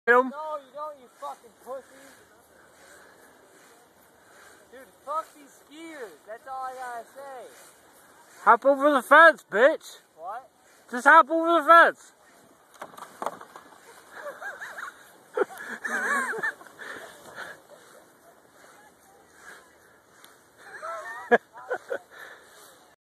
him. No, you don't, you fucking pussy. Dude, fuck these skiers. That's all I gotta say. Hop over the fence, bitch. What? Just hop over the fence.